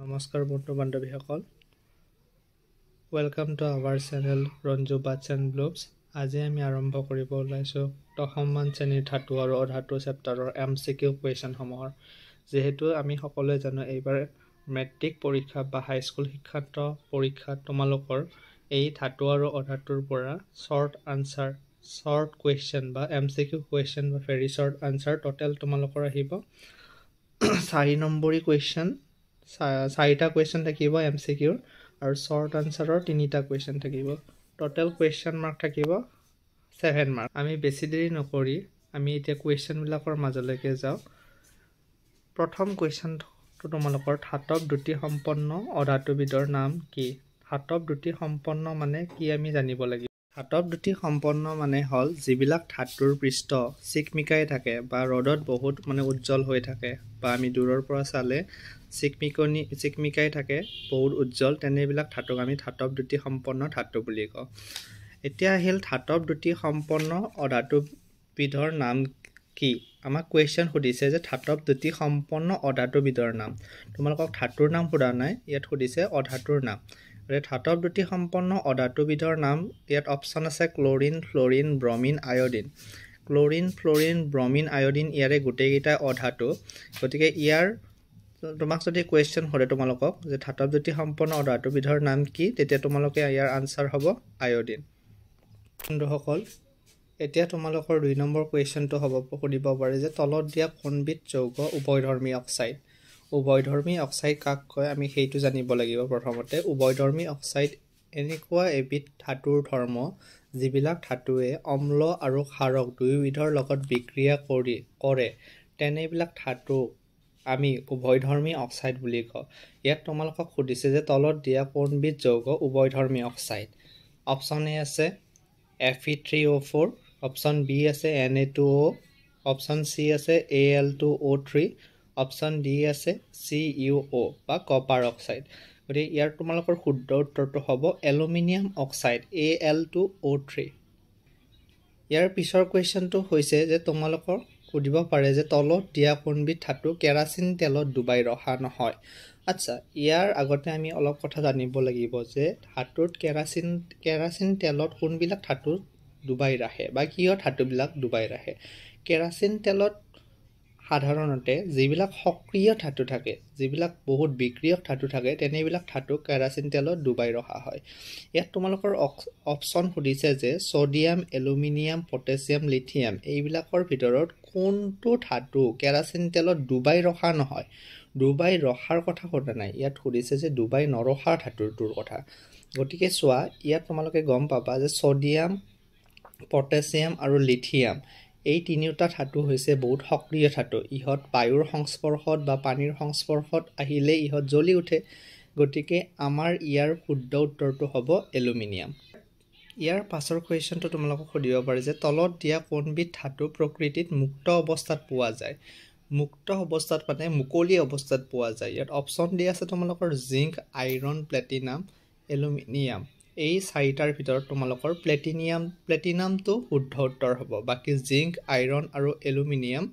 নমস্কাৰ বন্ধু বান্ধৱীসকল, welcome to our channel Ranju bats and blogs. আজি আমি আৰম্ভ কৰিব ওলাইছোঁ দশমমান শ্ৰেণীৰ ধাতু আৰু অধাতু চেপ্টাৰৰ MCQ কুৱেশ্যনসমূহৰ। যিহেতু আমি সকলোৱে জানো এইবাৰ মেট্ৰিক পৰীক্ষা বা হাইস্কুল শিক্ষান্ত পৰীক্ষাত তোমালোকৰ এই ধাতু আৰু অধাতুৰ পৰা শ্বৰ্ট কুৱেশ্যন বা MCQ কুৱেশ্যন বা ভেৰি শ্বৰ্ট আনচাৰ টোটেল তোমালোকৰ আহিব 4 নম্বৰী কুৱেশ্যন। 4টা কুৱেশ্যন থাকিব MCQৰ আৰু শ্বৰ্ট আনচাৰৰ 3টা কুৱেশ্যন থাকিব। টোটেল কুৱেশ্যন মাৰ্ক থাকিব 7 মাৰ্ক। আমি বেছি দেৰি নকৰি আমি এতিয়া কুৱেশ্যনবিলাকৰ মাজলৈকে যাওঁ। প্ৰথম কুৱেশ্যনটো তোমালোকৰ ধাতৱ দ্যুতি সম্পন্ন অধাতুবিধৰ নাম কি? ধাতৱ দ্যুতি সম্পন্ন মানে কি আমি জানিব লাগিব। ধাতৱ দ্যুতি সম্পন্ন মানে হ'ল যিবিলাক ধাতুৰ পৃষ্ঠ চিকমিকাই থাকে বা ৰ'দত বহুত উজ্জ্বল হৈ থাকে বা আমি দূৰৰ পৰা চালে চিকমিকাই থাকে বহুত উজ্জ্বল, তেনেবিলাক ধাতুক আমি ধাতৱ দ্যুতি সম্পন্ন ধাতু বুলি কওঁ। এতিয়া আহিল ধাতৱ দ্যুতি সম্পন্ন অধাতুবিধৰ নাম কি? আমাক কুৱেশ্যন সুধিছে যে ধাতৱ দ্যুতি সম্পন্ন অধাতুবিধৰ নাম। তোমালোকক ধাতুৰ নাম সোধা নাই, ইয়াত সুধিছে অধাতুৰ নাম। ধাতৱ দ্যুতি সম্পন্ন অধাতুবিধৰ নাম ইয়াত অপশ্যন আছে chlorine, fluorine, bromine, iodine. Chlorine, fluorine, bromine, iodine ইয়াৰে গোটেইকেইটা অধাতু। গতিকে ইয়াৰ তোমাক যদি কুৱেশ্যন সোধে তোমালোকক যে ধাতৱ দ্যুতি সম্পন্ন অধাতুবিধৰ নাম কি, তেতিয়া তোমালোকে ইয়াৰ আনচাৰ হ'ব আয়ডিন। বন্ধুসকল, এতিয়া তোমালোকৰ 2 নম্বৰ কুৱেশ্যনটো সুধিব পাৰে যে তলত দিয়া কোনবিধ যৌগ উভয়ধৰ্মী অক্সাইড? উভয়ধৰ্মী অক্সাইড কাক কয় আমি সেইটো জানিব লাগিব। প্ৰথমতে উভয়ধৰ্মী অক্সাইড এনেকুৱা এবিধ ধাতুৰ ধৰ্ম যিবিলাক ধাতুৱে অম্ল আৰু ক্ষাৰক দুয়োবিধৰ লগত বিক্ৰিয়া কৰে, তেনেবিলাক ধাতুক আমি উভয়ধৰ্মী অক্সাইড বুলি কওঁ। ইয়াত তোমালোকক সুধিছে যে তলত দিয়া কোনবিধ যৌগ উভয়ধৰ্মী অক্সাইড? অপশ্যন এ আছে Fe3O4, অপশ্যন বি আছে Na2O, অপশ্যন চি আছে Al2O3, অপশ্যন ডি আছে CuO বা কপাৰ অক্সাইড। গতিকে ইয়াৰ তোমালোকৰ শুদ্ধ উত্তৰটো হ'ব এলুমিনিয়াম অক্সাইড Al2O3। ইয়াৰ পিছৰ কুৱেশ্যনটো হৈছে যে তোমালোকৰ সুধিব পাৰে যে তলত দিয়া কোনবিধ ধাতু কেৰাচিন তেলত ডুবাই ৰখা নহয়। আচ্ছা, ইয়াৰ আগতে আমি অলপ কথা জানিব লাগিব যে ধাতুত কেৰাচিন তেলত কোনবিলাক ধাতু ডুবাই ৰাখে বা কিয় ধাতুবিলাক ডুবাই ৰাখে। কেৰাচিন তেলত সাধাৰণতে যিবিলাক সক্ৰিয় ধাতু থাকে, যিবিলাক বহুত বিক্ৰিয়ক ধাতু থাকে, তেনেবিলাক ধাতু কেৰাচিন তেলত ডুবাই ৰখা হয়। ইয়াত তোমালোকৰ অপশ্যন সুধিছে যে ছ'ডিয়াম, এলুমিনিয়াম, পটেছিয়াম, লিথিয়াম এইবিলাকৰ ভিতৰত কোনটো ধাতু কেৰাচিন তেলত ডুবাই ৰখা নহয়। ডুবাই ৰখাৰ কথা সোধা নাই, ইয়াত সুধিছে যে ডুবাই নৰখা ধাতুটোৰ কথা। গতিকে চোৱা, ইয়াত তোমালোকে গম পাবা যে ছ'ডিয়াম, পটেছিয়াম আৰু লিথিয়াম এই তিনিওটা ধাতু হৈছে বহুত সক্ৰিয় ধাতু। ইহঁত বায়ুৰ সংস্পৰ্শত বা পানীৰ সংস্পৰ্শত আহিলে ইহঁত জ্বলি উঠে। গতিকে আমাৰ ইয়াৰ শুদ্ধ উত্তৰটো হ'ব এলুমিনিয়াম। ইয়াৰ পাছৰ কুৱেশ্যনটো তোমালোকক সুধিব পাৰে যে তলত দিয়া কোনবিধ ধাতু প্ৰকৃতিত মুক্ত অৱস্থাত পোৱা যায়? মুক্ত অৱস্থাত মানে মুকলি অৱস্থাত পোৱা যায়। ইয়াত অপশ্যন দি আছে তোমালোকৰ জিংক, আইৰণ, প্লেটিনাম, এলুমিনিয়াম। এই 4টাৰ ভিতৰত তোমালোকৰ প্লেটিনামটো শুদ্ধ উত্তৰ হ'ব। বাকী জিংক, আইৰণ আৰু এলুমিনিয়াম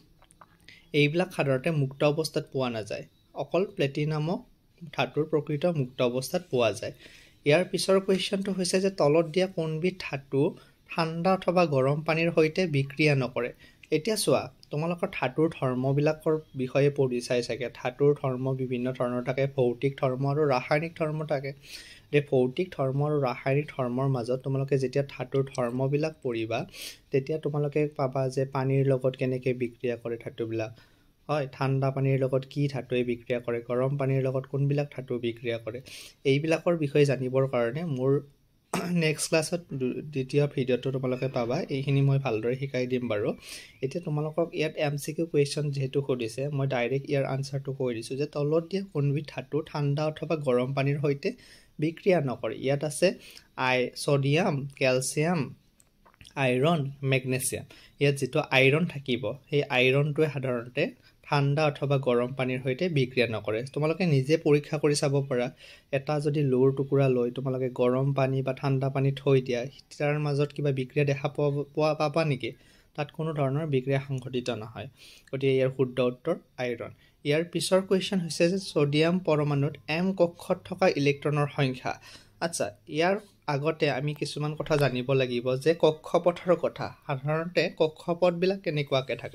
এইবিলাক সাধাৰণতে মুক্ত অৱস্থাত পোৱা নাযায়। অকল প্লেটিনামক ধাতুৰ প্ৰকৃত মুক্ত অৱস্থাত পোৱা যায়। ইয়াৰ পিছৰ কুৱেশ্যনটো হৈছে যে তলত দিয়া কোনবিধ ধাতু ঠাণ্ডা অথবা গৰম পানীৰ সৈতে বিক্ৰিয়া নকৰে? এতিয়া চোৱা, তোমালোকৰ ধাতুৰ ধৰ্মবিলাকৰ বিষয়ে পঢ়ি চাই চাগে। ধাতুৰ ধৰ্ম বিভিন্ন ধৰণৰ থাকে, ভৌতিক ধৰ্ম আৰু ৰাসায়নিক ধৰ্ম থাকে। ভৌতিক ধৰ্ম আৰু ৰাসায়নিক ধৰ্মৰ মাজত তোমালোকে যেতিয়া ধাতুৰ ধৰ্মবিলাক পঢ়িবা, তেতিয়া তোমালোকে পাবা যে পানীৰ লগত কেনেকৈ বিক্ৰিয়া কৰে ধাতুবিলাক, হয়, ঠাণ্ডা পানীৰ লগত কি ধাতুৱে বিক্ৰিয়া কৰে, গৰম পানীৰ লগত কোনবিলাক ধাতু বিক্ৰিয়া কৰে, এইবিলাকৰ বিষয়ে জানিবৰ কাৰণে মোৰ নেক্সট ক্লাছত দ্বিতীয় ভিডিঅ'টো তোমালোকে পাবা। এইখিনি মই ভালদৰে শিকাই দিম বাৰু। এতিয়া তোমালোকক ইয়াত MCQ কুৱেশ্যন যিহেতু সুধিছে, মই ডাইৰেক্ট ইয়াৰ আনচাৰটো কৈ দিছোঁ যে তলত দিয়া কোনবিধ ধাতু ঠাণ্ডা অথবা গৰম পানীৰ সৈতে বিক্ৰিয়া নকৰে? ইয়াত আছে ছ'ডিয়াম, কেলছিয়াম, আইৰণ, মেগনেছিয়াম। ইয়াত যিটো আইৰণ থাকিব, সেই আইৰণটোৱে সাধাৰণতে ঠাণ্ডা অথবা গৰম পানীৰ সৈতে বিক্ৰিয়া নকৰে। তোমালোকে নিজে পৰীক্ষা কৰি চাব পাৰা। এটা যদি লোৰ টুকুৰা লৈ তোমালোকে গৰম পানী বা ঠাণ্ডা পানী থৈ দিয়া, তাৰ মাজত কিবা বিক্ৰিয়া দেখা পাবা নেকি? তাত কোনো ধৰণৰ বিক্ৰিয়া সংঘটিত নহয়। গতিকে ইয়াৰ শুদ্ধ উত্তৰ আইৰণ। ইয়াৰ পিছৰ কুৱেশ্যন হৈছে যে সোডিয়াম পৰমাণুত m কক্ষত থকা ইলেক্ট্ৰনৰ সংখ্যা আচ্ছা ইয়াৰ আগতে আমি কিছুমান কথা জানিব লাগিব যে কক্ষপথৰ কথা সাধাৰণতে কক্ষপথবিলাক কেনেকুৱাকৈ থাকে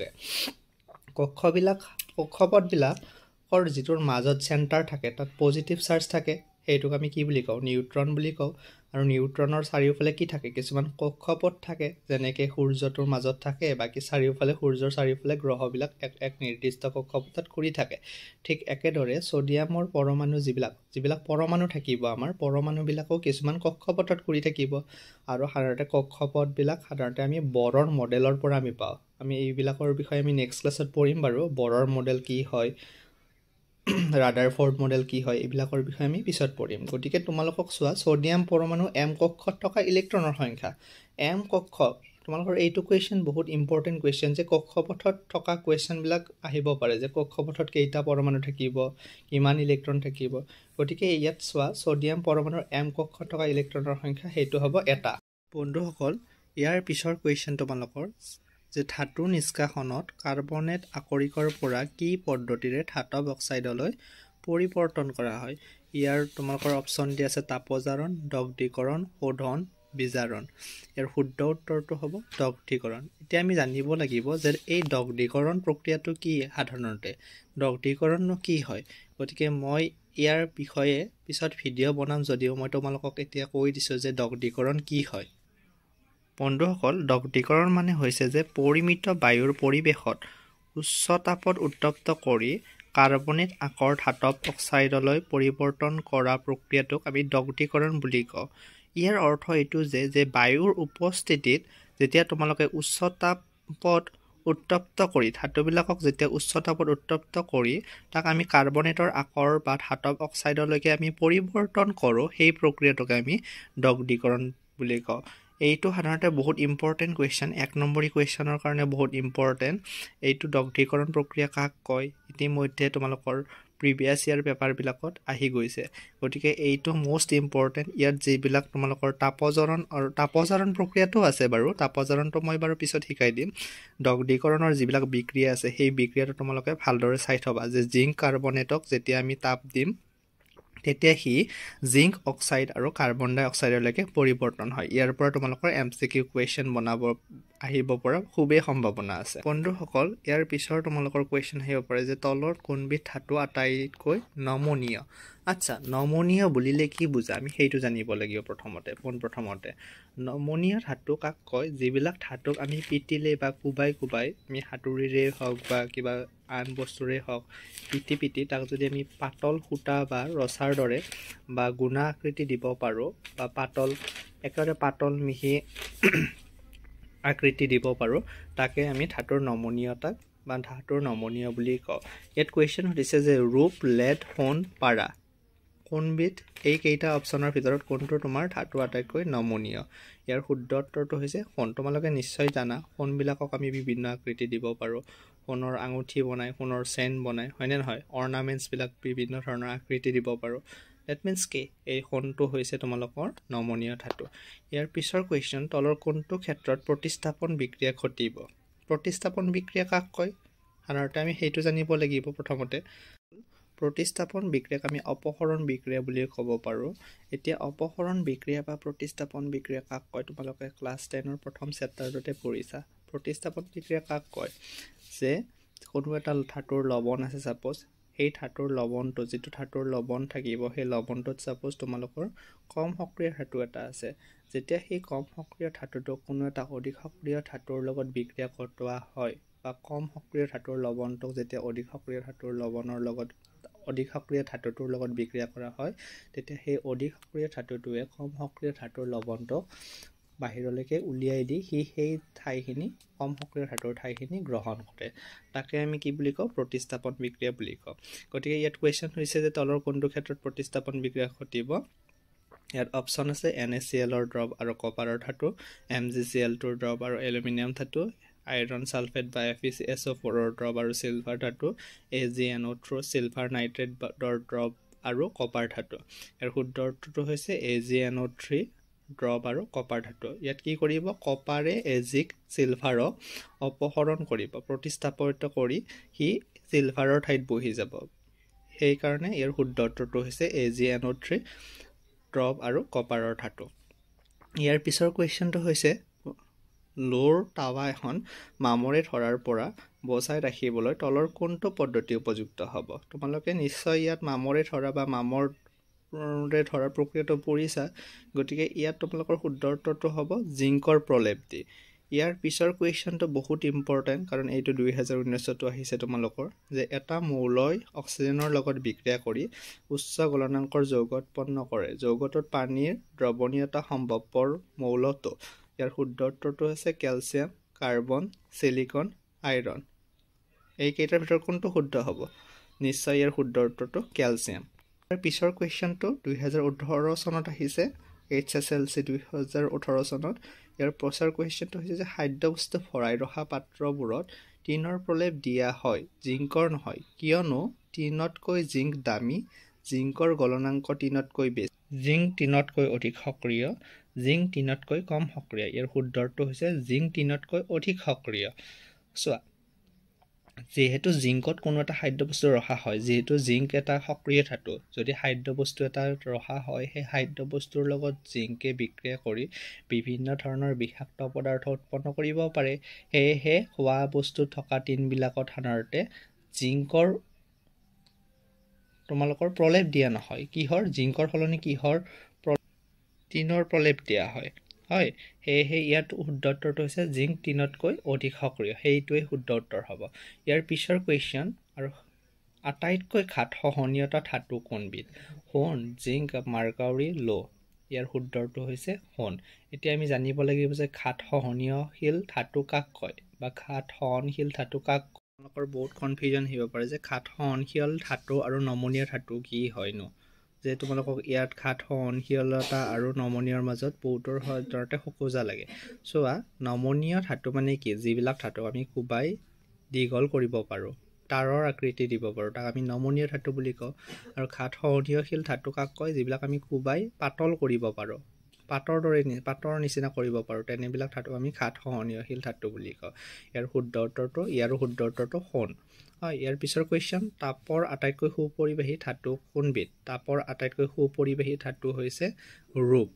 কক্ষপথবিলাকৰ যিটোৰ মাজত চেণ্টাৰ থাকে তাত পজিটিভ চাৰ্জ থাকে সেইটোক আমি কি বুলি কওঁ নিউট্ৰন বুলি কওঁ আৰু নিউট্ৰনৰ চাৰিওফালে কি থাকে কিছুমান কক্ষপথ থাকে যেনেকৈ সূৰ্যটোৰ মাজত থাকে বাকি চাৰিওফালে সূৰ্যৰ চাৰিওফালে গ্ৰহবিলাক এক নিৰ্দিষ্ট কক্ষপথত ঘূৰি থাকে ঠিক একেদৰে সোডিয়ামৰ পৰমাণু যিবিলাক পৰমাণু থাকিব আমাৰ পৰমাণুবিলাকো কিছুমান কক্ষপথত ঘূৰি থাকিব আৰু সাধাৰণতে কক্ষপথবিলাক সাধাৰণতে আমি বৰৰ মডেলৰ পৰা আমি পাওঁ আমি এইবিলাকৰ বিষয়ে আমি নেক্সট ক্লাছত পঢ়িম বাৰু বৰৰ মডেল কি হয় ৰাদাৰফৰ্ড মডেল কি হয় এইবিলাকৰ বিষয়ে আমি পিছত পঢ়িম গতিকে তোমালোকক চোৱা সোডিয়াম পৰমাণু m কক্ষত থকা ইলেক্ট্ৰনৰ সংখ্যা m কক্ষ তোমালোকৰ এইটো কুৱেশ্যন বহুত ইম্পৰ্টেণ্ট কুৱেশ্যন যে কক্ষপথত থকা কুৱেশ্যনবিলাক আহিব পাৰে যে কক্ষপথত কেইটা পৰমাণু থাকিব কিমান ইলেক্ট্ৰন থাকিব গতিকে ইয়াত চোৱা সোডিয়াম পৰমাণুৰ m কক্ষত থকা ইলেক্ট্ৰনৰ সংখ্যা সেইটো হ'ব এটা বন্ধুসকল ইয়াৰ পিছৰ কুৱেশ্যন তোমালোকৰ যে ধাতু নিষ্কাশনত কাৰ্বনেট আকৰিকৰ পৰা কি পদ্ধতিৰে ধাতব অক্সাইডলৈ পৰিৱৰ্তন কৰা হয় ইয়াৰ তোমালোকৰ অপচন দি আছে তাপজাৰণ দগ্ধীকৰণ শোধন বিজাৰণ ইয়াৰ শুদ্ধ উত্তৰটো হ'ব দগ্ধীকৰণ এতিয়া আমি জানিব লাগিব যে এই দগ্ধীকৰণ প্ৰক্ৰিয়াটো কি সাধাৰণতে দগ্ধীকৰণনো কি হয় গতিকে মই ইয়াৰ বিষয়ে পিছত ভিডিঅ' বনাম যদিও মই তোমালোকক এতিয়া কৈ দিছোঁ যে দগ্ধীকৰণ কি হয় বন্ধুসকল দগ্ধীকৰণ মানে হৈছে যে পৰিমিত বায়ুৰ পৰিৱেশত উচ্চ তাপত উত্তপ্ত কৰি কাৰ্বনেট আকৰ ধাতব অক্সাইডলৈ পৰিৱৰ্তন কৰা প্ৰক্ৰিয়াটোক আমি দগ্ধীকৰণ বুলি কওঁ ইয়াৰ অৰ্থ এইটো যে বায়ুৰ উপস্থিতিত যেতিয়া তোমালোকে উচ্চ তাপত উত্তপ্ত কৰি ধাতুবিলাকক যেতিয়া উচ্চ তাপত উত্তপ্ত কৰি তাক আমি কাৰ্বনেটৰ আকৰ বা ধাতব অক্সাইডলৈকে আমি পৰিৱৰ্তন কৰোঁ সেই প্ৰক্ৰিয়াটোক আমি দগ্ধীকৰণ বুলি কওঁ এইটো সাধাৰণতে বহুত ইম্পৰ্টেণ্ট কুৱেশ্যন এক নম্বৰী কুৱেশ্যনৰ কাৰণে বহুত ইম্পৰ্টেণ্ট এইটো দগ্ধীকৰণ প্ৰক্ৰিয়া কাক কয় ইতিমধ্যে তোমালোকৰ প্ৰিভিয়াছ ইয়াৰ পেপাৰবিলাকত আহি গৈছে গতিকে এইটো মোষ্ট ইম্পৰ্টেণ্ট ইয়াত যিবিলাক তোমালোকৰ তাপজাৰণ প্ৰক্ৰিয়াটো আছে বাৰু তাপজাৰণটো মই বাৰু পিছত শিকাই দিম দগ্ধীকৰণৰ যিবিলাক বিক্ৰিয়া আছে সেই বিক্ৰিয়াটো তোমালোকে ভালদৰে চাই থবা যে জিংক কাৰ্বনেটক যেতিয়া আমি তাপ দিম তেতিয়া সি জিংক অক্সাইড আৰু কাৰ্বন ডাই অক্সাইডলৈকে পৰিৱৰ্তন হয় ইয়াৰ পৰা তোমালোকৰ MCQ কুৱেশ্যন বনাব আহিব পৰা খুবেই সম্ভাৱনা আছে বন্ধুসকল ইয়াৰ পিছৰ তোমালোকৰ কুৱেশ্যন আহিব পাৰে যে তলৰ কোনবিধ ধাতু আটাইতকৈ নমনীয় আচ্ছা নমনীয় বুলিলে কি বুজা আমি সেইটো জানিব লাগিব প্ৰথমতে নমনীয় ধাতু কাক কয় যিবিলাক ধাতুক আমি পিটিলে বা কোবাই আমি হাতুৰিৰে হওক বা কিবা আন বস্তুৰে হওক পিটি তাক যদি আমি পাতল সূতা বা ৰছাৰ দৰে বা গুণা আকৃতি দিব পাৰোঁ বা একেবাৰে পাতল মিহি আকৃতি দিব পাৰোঁ তাকে আমি ধাতুৰ নমনীয়তাক বা ধাতুৰ নমনীয় বুলি কওঁ ইয়াত কুৱেশ্যন সুধিছে যে ৰূপ লেড সোণ পাৰা কোনবিধ এই কেইটা অপশ্যনৰ ভিতৰত কোনটো তোমাৰ ধাতু আটাইতকৈ নমনীয় ইয়াৰ শুদ্ধ উত্তৰটো হৈছে সোণ তোমালোকে নিশ্চয় জানা সোণবিলাকক আমি বিভিন্ন আকৃতি দিব পাৰোঁ সোণৰ আঙুঠি বনাই সোণৰ চেইন বনাই হয়নে নহয় অৰ্নামেণ্টছবিলাক বিভিন্ন ধৰণৰ আকৃতি দিব পাৰোঁ ডেট মিনছ কি এই সোণটো হৈছে তোমালোকৰ নমনীয় ধাতু ইয়াৰ পিছৰ কুৱেশ্যন তলৰ কোনটো ক্ষেত্ৰত প্ৰতিস্থাপন বিক্ৰিয়া ঘটিব প্ৰতিস্থাপন বিক্ৰিয়া কাক কয় সাধাৰণতে আমি সেইটো জানিব লাগিব প্ৰথমতে প্ৰতিস্থাপন বিক্ৰিয়াক আমি অপহৰণ বিক্ৰিয়া বুলি ক'ব পাৰোঁ এতিয়া অপহৰণ বিক্ৰিয়া বা প্ৰতিস্থাপন বিক্ৰিয়া কাক কয় তোমালোকে ক্লাছ 10ৰ প্ৰথম চেপ্টাৰটোতে পঢ়িছা প্ৰতিস্থাপন বিক্ৰিয়া কাক কয় যে কোনো এটা ধাতুৰ লৱণ আছে সাপোজ সেই ধাতুৰ লৱণটো যিটো ধাতুৰ লৱণ থাকিব সেই লৱণটোত সাপোজ তোমালোকৰ কম সক্ৰিয় ধাতু এটা আছে যেতিয়া সেই কম সক্ৰিয় ধাতুটো কোনো এটা অধিক সক্ৰিয় ধাতুৰ লগত বিক্ৰিয়া ঘটোৱা হয় বা কম সক্ৰিয় ধাতুৰ লৱণটোক যেতিয়া অধিক সক্ৰিয় ধাতুৰ লৱণৰ লগত অধিক সক্ৰিয় ধাতুটোৰ লগত বিক্ৰিয়া কৰা হয় তেতিয়া সেই অধিক সক্ৰিয় ধাতুটোৱে কম সক্ৰিয় ধাতুৰ লৱণটোক বাহিৰলৈকে উলিয়াই দি সেই ঠাইখিনি কম সক্ৰিয় ধাতুৰ ঠাইখিনি গ্ৰহণ কৰে তাকে আমি কি বুলি কওঁ প্ৰতিস্থাপন বিক্ৰিয়া বুলি কওঁ গতিকে ইয়াত কুৱেশ্যন হৈছে যে তলৰ কোনটো ক্ষেত্ৰত প্ৰতিস্থাপন বিক্ৰিয়া ঘটিব ইয়াত অপশ্যন আছে NaClৰ ড্ৰপ আৰু কপাৰৰ ধাতু MgCl2ৰ ড্ৰপ আৰু এলুমিনিয়াম ধাতু আইৰণ ছালফেট বা FeCSO4ৰ ড্ৰপ আৰু চিলভাৰ ধাতু AgNO3 চিলভাৰ নাইট্ৰেটৰ ড্ৰপ আৰু কপাৰ ধাতু ইয়াৰ শুদ্ধ উত্তৰটো হৈছে AgNO3 ড্ৰপ আৰু কপাৰ ধাতু ইয়াত কি কৰিব কপাৰে এজিক চিলভাৰক অপহৰণ কৰিব প্ৰতিস্থাপিত কৰি সি চিলভাৰৰ ঠাইত বহি যাব সেইকাৰণে ইয়াৰ শুদ্ধ উত্তৰটো হৈছে AgNO3 ড্ৰপ আৰু কপাৰৰ ধাতু ইয়াৰ পিছৰ কুৱেশ্যনটো হৈছে লোৰ টাৱা এখন মামৰে ধৰাৰ পৰা বচাই ৰাখিবলৈ তলৰ কোনটো পদ্ধতি উপযুক্ত হ'ব তোমালোকে নিশ্চয় ইয়াত মামৰে ধৰা বা মামৰে ধৰাৰ প্ৰক্ৰিয়াটো পঢ়িছা গতিকে ইয়াত তোমালোকৰ শুদ্ধ উত্তৰটো হ'ব জিংকৰ প্ৰলেপ দি ইয়াৰ পিছৰ কুৱেশ্যনটো বহুত ইম্পৰ্টেণ্ট কাৰণ এইটো 2019তো আহিছে তোমালোকৰ যে এটা মৌলই অক্সিজেনৰ লগত বিক্ৰিয়া কৰি উচ্চ গলনাংকৰ যৌগ উৎপন্ন কৰে যৌগটোত পানীৰ দ্ৰৱণীয়তা সম্ভৱপৰ মৌলটো ইয়াৰ শুদ্ধ উত্তৰটো হৈছে কেলছিয়াম কাৰ্বন সিলিকন আইৰণ এই কেইটাৰ ভিতৰত কোনটো শুদ্ধ হ'ব নিশ্চয় ইয়াৰ শুদ্ধ উত্তৰটো কেলছিয়াম ইয়াৰ পিছৰ কুৱেশ্যনটো 2018 চনত আহিছে HSLC 2018 চনত ইয়াৰ প্ৰচাৰ কুৱেশ্যনটো হৈছে যে খাদ্যবস্তু ভৰাই ৰখা পাত্ৰবোৰত টিনৰ প্ৰলেপ দিয়া হয় জিংকৰ নহয় কিয়নো টিনতকৈ জিংক দামী জিংকৰ গলনাংক টিনতকৈ বেছি জিংক টিনতকৈ অধিক সক্ৰিয় জিংক টিনতকৈ কম সক্ৰিয় ইয়াৰ শুদ্ধ উত্তৰটো হৈছে জিংক টিনতকৈ অধিক সক্ৰিয় চোৱা যেহেতু জিংকত কোনো এটা খাদ্যবস্তু ৰখা হয় যেহেতু জিংক এটা সক্ৰিয় ধাতু যদি খাদ্যবস্তু এটা ৰখা হয় সেই খাদ্যবস্তুৰ লগত জিংকে বিক্ৰিয়া কৰি বিভিন্ন ধৰণৰ বিষাক্ত পদাৰ্থ উৎপন্ন কৰিব পাৰে সেয়েহে খোৱা বস্তু থকা টিনবিলাকত সাধাৰণতে জিংকৰ তোমালোকৰ প্ৰলেপ দিয়া নহয় কিহৰ জিংকৰ সলনি কিহৰ টিনৰ প্ৰলেপ দিয়া হয় হয় সেয়েহে ইয়াত শুদ্ধ উত্তৰটো হৈছে জিংক টিনতকৈ অধিক সক্ৰিয় সেইটোৱে শুদ্ধ উত্তৰ হ'ব ইয়াৰ পিছৰ কুৱেশ্যন আৰু আটাইতকৈ ঘাত সহনীয়তা ধাতু কোনবিধ সোণ জিংক মাৰ্কাৰী লো ইয়াৰ শুদ্ধ উত্তৰ হৈছে সোণ এতিয়া আমি জানিব লাগিব যে ঘাত সহনীয়শীল ধাতু কাক কয় বা ঘাত সহনশীল ধাতু কাক আপোনালোকৰ বহুত কনফিউজন আহিব পাৰে যে ঘাত সহনশীল ধাতু আৰু নমনীয় ধাতু কি হয়নো যে তোমালোকক ইয়াত ঘাত সহনশীলতা আৰু নমনীয়ৰ মাজত বহুতৰ সদৰতে খোকোজা লাগে চোৱা নমনীয় ধাতু মানে কি যিবিলাক ধাতু আমি কোবাই দীঘল কৰিব পাৰোঁ তাৰৰ আকৃতি দিব পাৰোঁ তাক আমি নমনীয় ধাতু বুলি কওঁ আৰু ঘাত সহনশীল ধাতু কাক কয় যিবিলাক আমি কোবাই পাতল কৰিব পাৰোঁ পাতৰ নিচিনা কৰিব পাৰোঁ তেনেবিলাক ধাতু আমি ঘাত সহনশীল ধাতু বুলি কওঁ ইয়াৰ শুদ্ধ উত্তৰটো সোণ হয় ইয়াৰ পিছৰ কুৱেশ্যন তাপৰ আটাইতকৈ সুপৰিবাহী ধাতু কোনবিধ তাপৰ আটাইতকৈ সুপৰিবাহী ধাতু হৈছে ৰূপ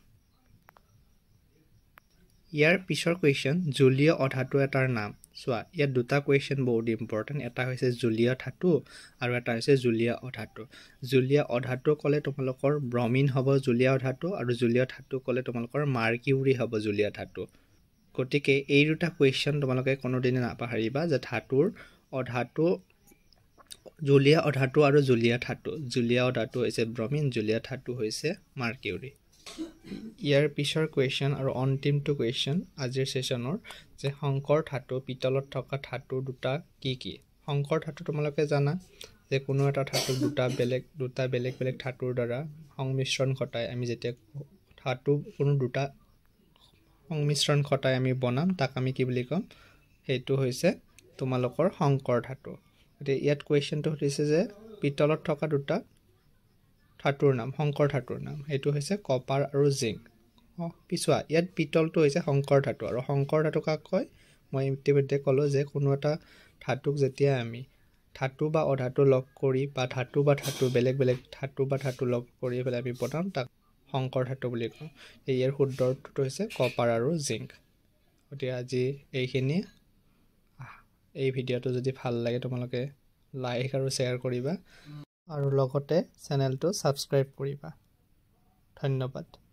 ইয়াৰ পিছৰ কুৱেশ্যন জলীয় অধাতু এটাৰ নাম চোৱা ইয়াত দুটা কুৱেশ্যন বহুত ইম্পৰ্টেণ্ট এটা হৈছে জলীয় ধাতু আৰু এটা হৈছে জলীয় অধাতু জলীয় অধাতু ক'লে তোমালোকৰ ব্ৰমিন হ'ব জলীয় অধাতু আৰু জলীয় ধাতু ক'লে তোমালোকৰ মাৰ্কিউৰি হ'ব জলীয় ধাতু গতিকে এই দুটা কুৱেশ্যন তোমালোকে কোনোদিনে নাপাহৰিবা যে ধাতুৰ অধাতু জলীয় অধাতু আৰু জলীয় ধাতু হৈছে ব্ৰমিন জলীয় ধাতু হৈছে মাৰ্কিউৰি ইয়াৰ পিছৰ কুৱেশ্যন আৰু অন্তিমটো কুৱেশ্যন আজিৰ সেশ্যনৰ যে সংকৰ ধাতু পিতলত থকা ধাতু দুটা কি সংকৰ ধাতু তোমালোকে জানা যে কোনো এটা ধাতু দুটা বেলেগ বেলেগ ধাতুৰ দ্বাৰা সংমিশ্ৰণ ঘটাই আমি যেতিয়া ধাতু কোনো দুটা সংমিশ্ৰণ ঘটাই আমি বনাম তাক আমি কি বুলি ক'ম সেইটো হৈছে তোমালোকৰ সংকৰ ধাতু গতিকে ইয়াত কুৱেশ্যনটো সুধিছে যে পিতলত থকা দুটা ধাতুৰ নাম সংকৰ ধাতুৰ নাম এইটো হৈছে কপাৰ আৰু জিংক পিছোৱা ইয়াত পিতলটো হৈছে সংকৰ ধাতু আৰু সংকৰ ধাতু কাক কয় মই ইতিমধ্যে ক'লোঁ যে কোনো এটা ধাতুক যেতিয়া আমি ধাতু বা অধাতু লগ কৰি বা ধাতু বেলেগ ধাতু লগ কৰি পেলাই আমি বনাম তাক সংকৰ ধাতু বুলি কওঁ ইয়াৰ শুদ্ধ উত্তৰটো হৈছে কপাৰ আৰু জিংক গতিকে আজি এইখিনি এই ভিডিঅ'টো যদি ভাল লাগে তোমালোকে লাইক আৰু শ্বেয়াৰ কৰিবা আৰু লগতে চেনেলটো ছাবস্ক্ৰাইব কৰিবা ধন্যবাদ